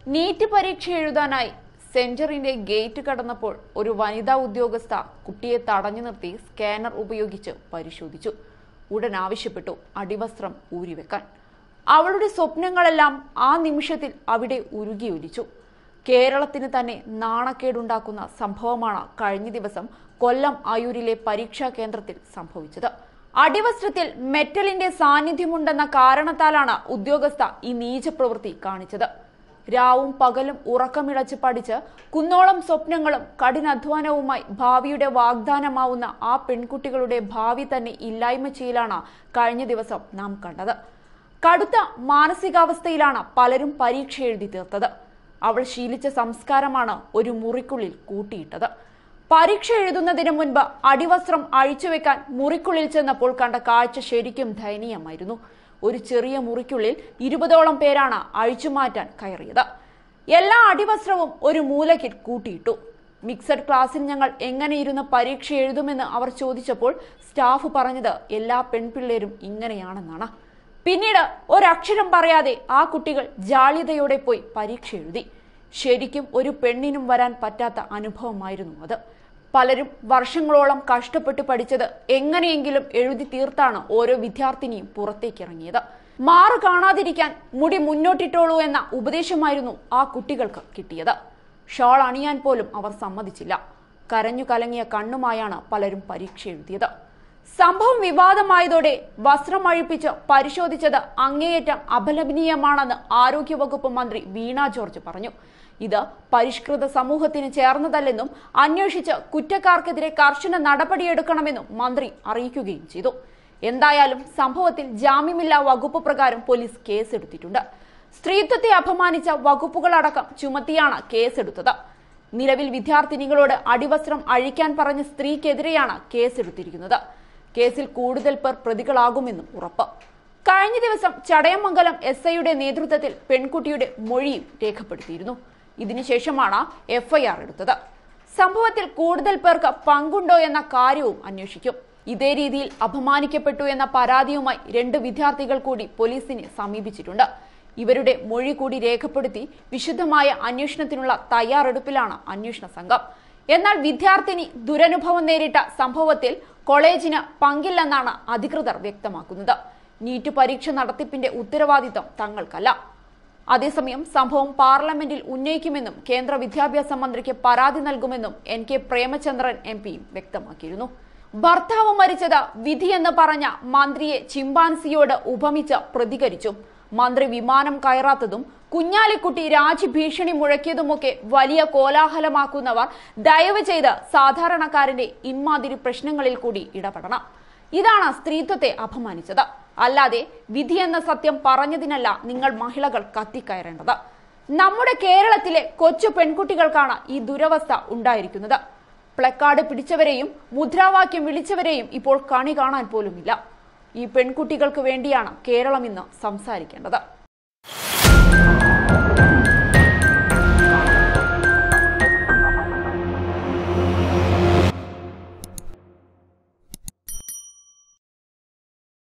NEET പരീക്ഷ എഴുതാനായി സെന്ററിന്റെ gate കടന്നപ്പോൾ ഒരു വനിതാ ഉദ്യോഗസ്ഥ കുട്ടിയെ തടഞ്ഞു നിർത്തി സ്കാനർ ഉപയോഗിച്ച് പരിശോധിച്ചു. ഉടൻ ആവശ്യപ്പെട്ടു അടിവസ്ത്രം ഊരിവെക്കാൻ. അവളുടെ സ്വപ്നങ്ങളെല്ലാം ആ നിമിഷത്തിൽ അവിടെ ഉരുകിയൊലിച്ചു. കേരളത്തിന് തന്നെ നാണക്കേടുണ്ടാക്കുന്ന സംഭവമാണ് കഴിഞ്ഞ ദിവസം കൊല്ലം അയൂരിലെ പരീക്ഷാ കേന്ദ്രത്തിൽ സംഭവിച്ചത്. അടിവസ്ത്രത്തിൽ മെറ്റലിന്റെ സാന്നിധ്യമുണ്ടെന്ന കാരണത്താലാണ് ഉദ്യോഗസ്ഥ ഈ നീചപ്രവൃത്തി കാണിച്ചത്. രാവും പകലും ഉറക്കമിളച്ച് പഠിച്ച് കുന്നോളം സ്വപ്നങ്ങളും കഠിനാധ്വാനവുമായി ഭാവിയുടെ വാഗ്ദാനമാവുന്ന ആ പെൺകുട്ടികളുടെ ഭാവി തന്നെ ഇല്ലായ്മ ചെയ്യലാണ് കഴിഞ്ഞ ദിവസം നാം കണ്ടത്. കടുത്ത മാനസികാവസ്ഥയിലാണ് പലരും പരീക്ഷ എഴുതി തീർത്തത്. അവൾ ശീലിച്ച സംസ്കാരമാണ് ഒരു മുറിക്കുള്ളിൽ കൂട്ടിയിട്ടത്. പരീക്ഷ എഴുതുന്നതിന് മുൻപ് അടിവസ്ത്രം അഴിച്ചുവെക്കാൻ മുറിക്കുള്ളിൽ ചെന്നപ്പോൾ കണ്ട കാഴ്ച ശരിക്കും ദയനീയമായിരുന്നു. ഒരു ചെറിയ മുറിക്കുള്ളിൽ 20ഓളം പേരാണ് അഴിച്ചുമാറ്റാൻ കയറിയത്. എല്ലാ അടിവസ്ത്രവും ഒരു മൂലയ്ക്ക് കൂട്ടിയിട്ടു. മിക്സഡ് ക്ലാസ്സിൽ ഞങ്ങൾ എങ്ങനെ ഇരുന്ന് പരീക്ഷ എഴുതുമെന്ന് അവർ ചോദിച്ചപ്പോൾ സ്റ്റാഫ് പറഞ്ഞത് എല്ലാ പെൺപിള്ളേരും ഇങ്ങനെയാണെന്നാണ്. പിന്നീട് ഒരക്ഷരം പറയാതെ ആ കുട്ടികൾ ജാള്യതയോടെ പോയി പരീക്ഷ എഴുതി. ശരിക്കും ഒരു പെണ്ണിനും വരാൻ പറ്റാത്ത അനുഭവമായിരുന്നു അത്. പലരും വർഷങ്ങളോളം കഷ്ടപ്പെട്ട് പഠിച്ചത് എങ്ങനെയെങ്കിലും എഴുതി തീർത്താണ് ഓരോ വിദ്യാർത്ഥിനിയും പുറത്തേക്കിറങ്ങിയത്. മാറ് കാണാതിരിക്കാൻ മുടി മുന്നോട്ടിട്ടോളൂ എന്ന ഉപദേശമായിരുന്നു ആ കുട്ടികൾക്ക് കിട്ടിയത്. ഷാൾ അണിയാൻ പോലും അവർ സമ്മതിച്ചില്ല. കരഞ്ഞു കലങ്ങിയ കണ്ണുമായാണ് പലരും പരീക്ഷ എഴുതിയത്. സംഭവം വിവാദമായതോടെ വസ്ത്രം അഴിപ്പിച്ച് പരിശോധിച്ചത് അങ്ങേയറ്റം അപലപനീയമാണെന്ന് ആരോഗ്യവകുപ്പ് മന്ത്രി വീണ ജോർജ് പറഞ്ഞു. ഇത് പരിഷ്കൃത സമൂഹത്തിന് ചേർന്നതല്ലെന്നും അന്വേഷിച്ച് കുറ്റക്കാർക്കെതിരെ കർശന നടപടിയെടുക്കണമെന്നും മന്ത്രി അറിയിക്കുകയും ചെയ്തു. എന്തായാലും സംഭവത്തിൽ ജാമ്യമില്ലാ വകുപ്പ് പ്രകാരം പോലീസ് കേസെടുത്തിട്ടുണ്ട്. സ്ത്രീത്വത്തെ അപമാനിച്ച വകുപ്പുകളടക്കം ചുമത്തിയാണ് കേസെടുത്തത്. നിലവിൽ വിദ്യാർത്ഥിനികളോട് അടിവസ്ത്രം അഴിക്കാൻ പറഞ്ഞ സ്ത്രീക്കെതിരെയാണ് കേസെടുത്തിരിക്കുന്നത്. കേസിൽ കൂടുതൽ പേർ പ്രതികളാകുമെന്നും ഉറപ്പ്. കഴിഞ്ഞ ദിവസം ചടയമംഗലം SIയുടെ നേതൃത്വത്തിൽ പെൺകുട്ടിയുടെ മൊഴിയും രേഖപ്പെടുത്തിയിരുന്നു. ഇതിനുശേഷമാണ് FIR എടുത്തത്. സംഭവത്തിൽ കൂടുതൽ പേർക്ക് പങ്കുണ്ടോ എന്ന കാര്യവും അന്വേഷിക്കും. ഇതേ രീതിയിൽ അപമാനിക്കപ്പെട്ടു എന്ന പരാതിയുമായി 2 വിദ്യാർത്ഥികൾ കൂടി പോലീസിനെ സമീപിച്ചിട്ടുണ്ട്. ഇവരുടെ മൊഴി കൂടി രേഖപ്പെടുത്തി വിശദമായ അന്വേഷണത്തിനുള്ള തയ്യാറെടുപ്പിലാണ് അന്വേഷണ സംഘം. എന്നാൽ വിദ്യാർത്ഥിനി ദുരനുഭവം നേരിട്ട സംഭവത്തിൽ കോളേജിന് പങ്കില്ലെന്നാണ് അധികൃതർ വ്യക്തമാക്കുന്നത്. നീറ്റ് പരീക്ഷ നടത്തിപ്പിന്റെ ഉത്തരവാദിത്തം തങ്ങൾക്കല്ല. അതേസമയം സംഭവം പാർലമെന്റിൽ ഉന്നയിക്കുമെന്നും കേന്ദ്ര വിദ്യാഭ്യാസ മന്ത്രിക്ക് പരാതി നൽകുമെന്നും NK പ്രേമചന്ദ്രൻ MP വ്യക്തമാക്കിയിരുന്നു. ഭർത്താവ് മരിച്ചത് വിധിയെന്ന് പറഞ്ഞ മന്ത്രിയെ ചിമ്പാൻസിയോട് ഉപമിച്ച് പ്രതികരിച്ചു. മന്ത്രി വിമാനം കയറാത്തതും കുഞ്ഞാലിക്കുട്ടി രാജ്യഭീഷണി മുഴക്കിയതുമൊക്കെ വലിയ കോലാഹലമാക്കുന്നവർ ദയവ് ചെയ്ത് സാധാരണക്കാരന്റെ ഇമാതിരി പ്രശ്നങ്ങളിൽ കൂടി ഇടപെടണം. ഇതാണ് സ്ത്രീത്വത്തെ അപമാനിച്ചത്. അല്ലാതെ വിധിയെന്ന സത്യം പറഞ്ഞതിനല്ല നിങ്ങൾ മഹിളകൾ കത്തിക്കയറേണ്ടത്. നമ്മുടെ കേരളത്തിലെ കൊച്ചു പെൺകുട്ടികൾക്കാണ് ഈ ദുരവസ്ഥ ഉണ്ടായിരിക്കുന്നത്. പ്ലക്കാർഡ് പിടിച്ചവരെയും മുദ്രാവാക്യം വിളിച്ചവരെയും ഇപ്പോൾ കണി കാണാൻ പോലുമില്ല. ഈ പെൺകുട്ടികൾക്ക് വേണ്ടിയാണ് കേരളം ഇന്ന് സംസാരിക്കേണ്ടത്.